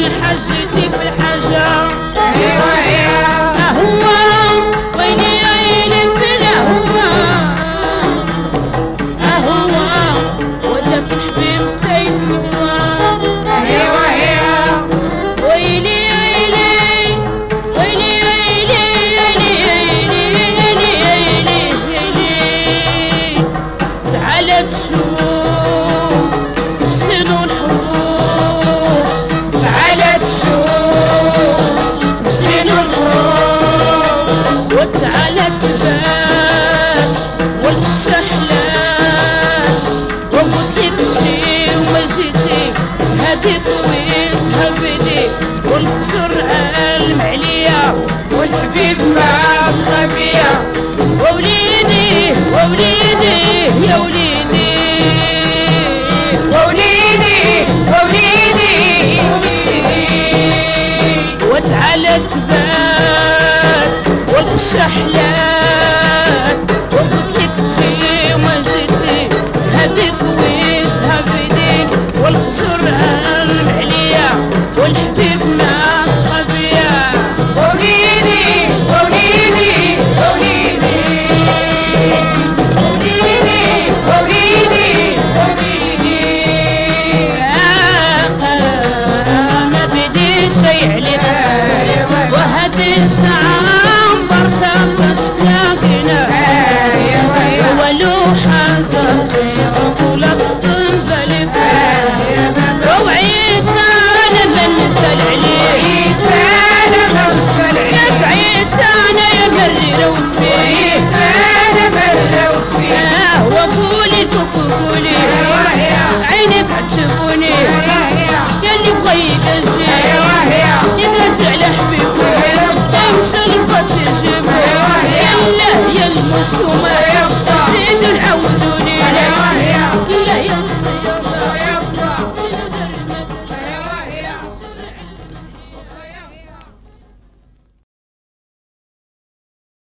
حاجتي في الحاجة. ايوا يا هو ويلي عيني في الهوى. هو وداك الحبيب تيتوى. ايوا يا ويلي عيني ويلي عيني تعال تشوف شنو الحروف. تعال تشوف شنو الحروف وتعال تبات والشحلات. وقلت لك تجي وما جيتي هاديك وين تهبدي. والقصر قال عليا والحبيب ما خبيا. ووليدي ووليدي يا وليدي. ووليدي ووليدي ووليدي وتعال تبات والشحلات. وقلت لك تجي وما جيتي هاديك وين تهبدي. والقصر قال عليا والحبيب ما خبيا. ووليدي ووليدي ووليدي ووليدي ووليدي ووليدي ما بدي شي عليك. وهذه الساعة مبركة تشتاقنا. ولو حاجة ولا تستنبلي. ووعيت أنا بنسأل عليك. بعيت أنا يا مريرة وتفيت. وقولي كوكولي عينك عجبوني. ياللي بغيك اجي يدرس على حبيبي. يمشي البط يجيبه. يلا يا المسومة